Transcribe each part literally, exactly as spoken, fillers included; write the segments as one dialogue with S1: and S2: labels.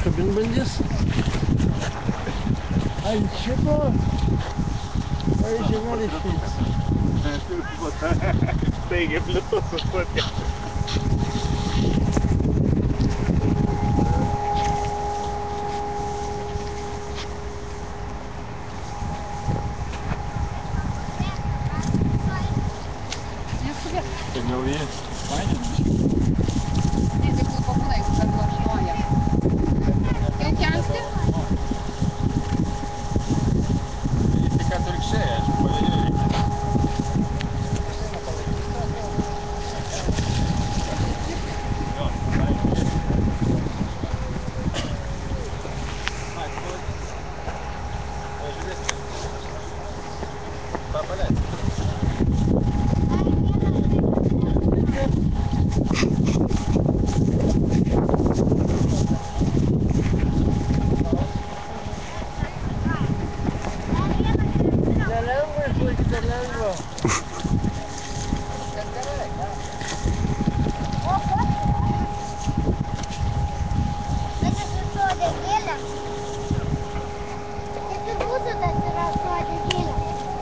S1: užkabint bandys. Ant šito. Ar žemėlį išeis.
S2: Taigi plitus susukė. Tai gal jį painėm?
S3: Ne, tik tai pabūna, jeigu ten lošnoja. Jau kelsi?
S2: Jį tik atvirkščiai, aišku, pavėdžiai reikia. Jo, patai žiūrėk. Na, atsipalaidink. Pažiūrės čia. Ta paleis.
S1: Nelengva išlaikyti, nelengva.
S2: Viskas gerai, ką?
S4: Bet aš sodė gėlę. Kaip ir būtų tas yra sodė gėlę.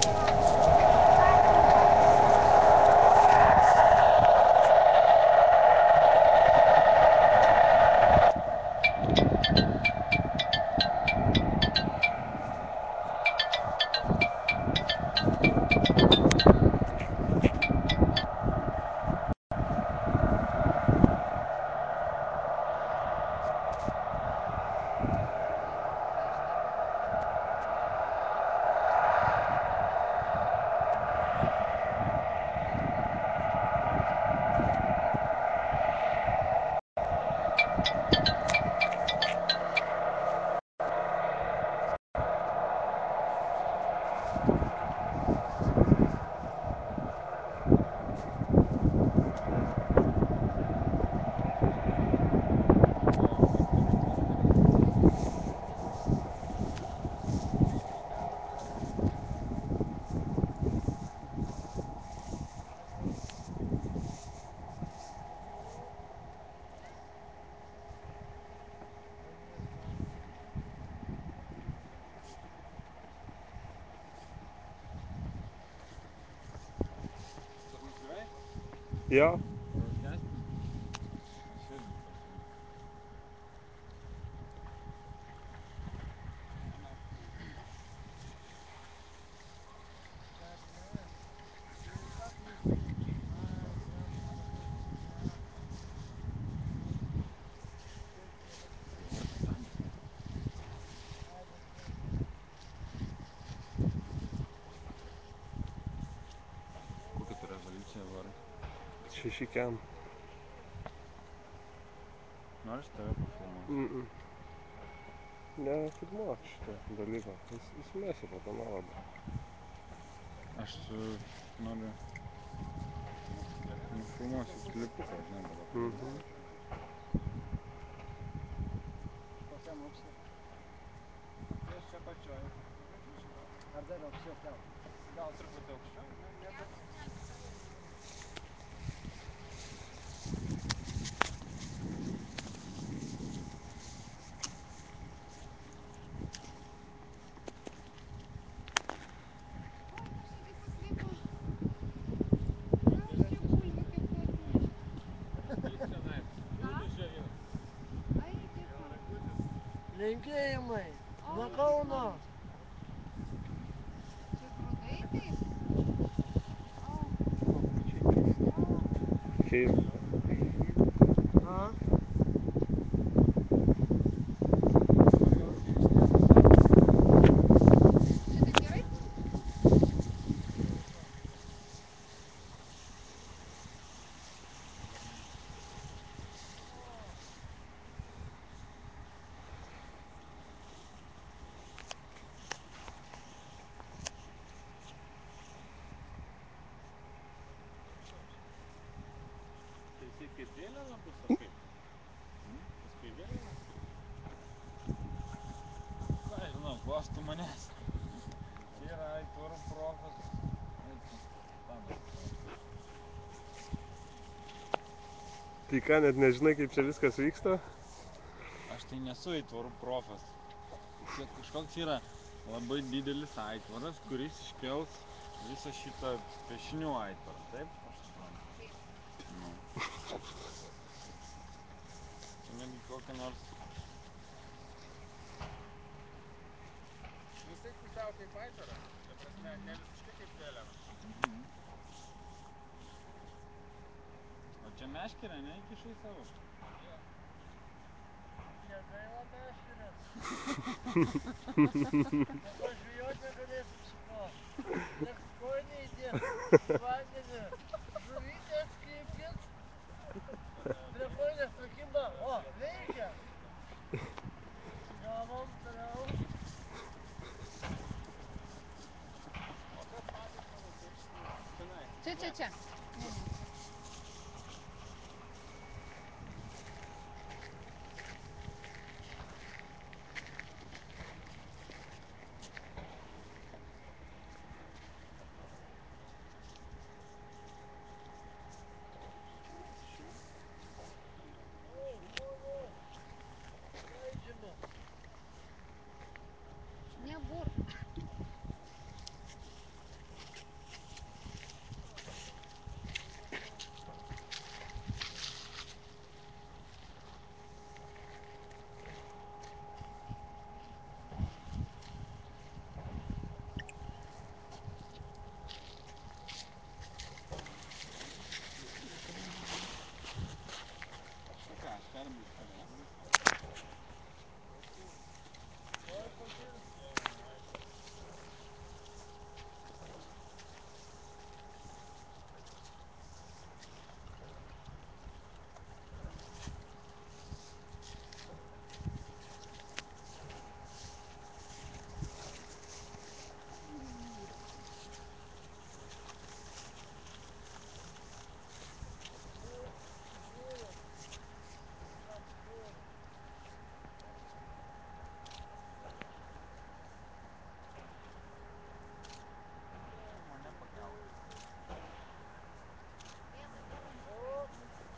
S1: Jo.
S2: Kokia tu rezoliucija varai?
S1: Šeši kem.
S2: Nori aš tave pafilmuosiu?
S1: Mm-mm. Nefilmuok šito dalyko. Jis įsimesi po to nuorodą.
S2: Aš noriu nufilmuosiu klipuką, žinai, dabar padarysiu.
S5: Kokiam aukšte? Ties čia pačioj. Ar dar aukščiau kelt? Gal truputį aukščiau, ne, nedaug.
S3: Oi, kas čia taip pasliko? Kas čia bulvių kaip kotinė?
S2: Jis čionai, būtų žvejus.
S3: Ai, dėkui.
S2: Ragutis.
S1: Linkėjimai. Nuo Kauno.
S3: Ir grūdai taip? O,
S1: O, kačytis.
S3: o.
S1: Čia ir... A?
S3: Čia taip gerai?
S2: Tai jisai kaip vėliava bus, ar kaip? Jis kaip vėliava bus? Ką žinau, klaustų manęs. Čia yra Aitvarų profas. Eik, Tadas profas.
S1: Tai ką, net nežinai, kaip čia viskas vyksta?
S2: Aš tai nesu aitvarų profas. Čia kažkoks yra labai didelis aitvaras, kuris iškels visą šitą piešinių aitvarą, taip? Aš suprantu. Nu. Čia netgi kokią nors...
S5: Nu, jisai pusiau kaip aitvaras. Ta prasme, ne visiškai kaip vėliava.
S2: O čia meškerę, ne, įkišai savo?
S5: Jo.
S1: Negaila meškerės. Dabar žvejot negalėsim su ko. Teks kojinį įdėt į vandenį. Žuvytės kibkit. Prie kojinės prikimba. O, veikia. Gavom toliau.
S5: O tas patiekalas daryti tenai.
S3: Čia, čia, čia. Ne, ne.
S1: O, žmonės. Leidžiamės.
S3: Nebur.
S5: Tai ką, šermai stovės.
S1: Oi, pakils. Žvėjom. Ką žvėjom?
S2: Mane pakelk.
S1: O,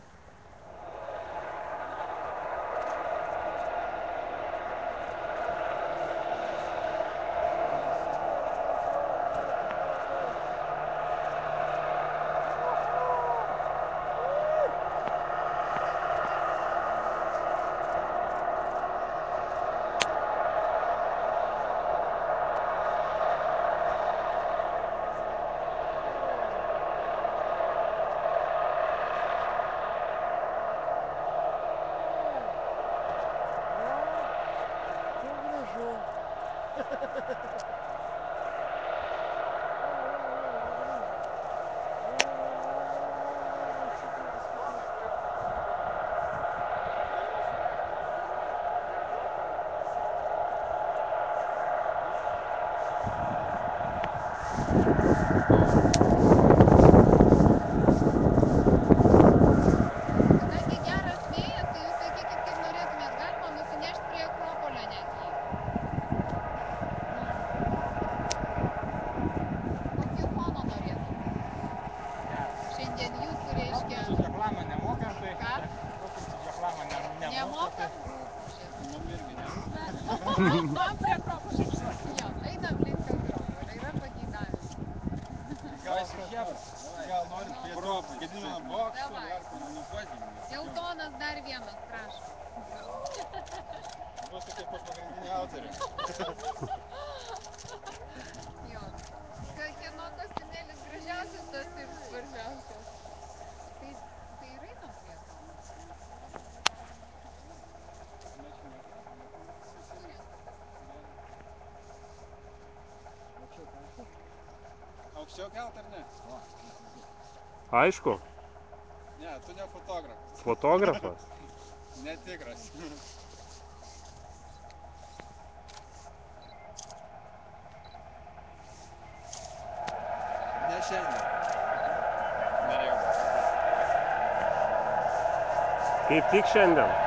S1: čia gražu.
S3: Kadangi geras vėjas, tai jūs sakykit, kaip norėtumėt. Galima nusinešti prie Akropolio netgi. Kokį foną norėtumėt? Šiandien jūsų reiškia...
S5: Su reklamą nemokam, tai...
S3: Ką?
S5: Kokiam su reklamą ne, nemoka,
S3: Nemokam rūpušės.
S5: tai mum irgi ne.
S3: Man prie Akropolio. Jo, einam link Akropolio. Yra pageidavimų.
S5: Gal su Hebra. Gal norit
S3: Nu.
S5: prie to Gedimino bokšto,
S3: Davai.
S5: dar kur nu pažymės.
S3: Geltonas dar vienas, prašom.
S5: Būsiu kaip pagrindinė autorė.
S3: Jo. Ka- Kieno kostiumėlis gražiausias, tas ir svarbiausias. Tai, tai ir einam prie Akropolio. Yra pageidavimų.
S5: Nešimės lapą, bet mes
S3: Surenkate.
S5: Aukščiau kelti? Aukščiau kelt ar ne? O,
S1: Aišku,
S5: ne, tu ne fotografas.
S1: fotografas.
S5: Netikras. Ne šiandien. Norėjau pasakyti.
S1: Kaip tik šiandien.